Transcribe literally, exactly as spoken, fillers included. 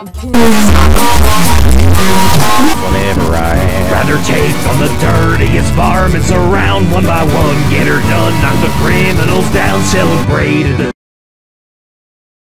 Whenever I am. Rather take on the dirtiest varmints around one by one. Get her done, knock the criminals down, celebrate the